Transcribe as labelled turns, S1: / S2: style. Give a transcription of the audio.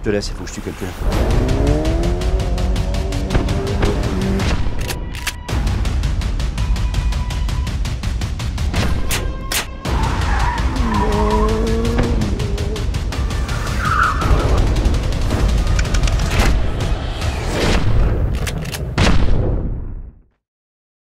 S1: te laisse, il faut que je tue quelqu'un.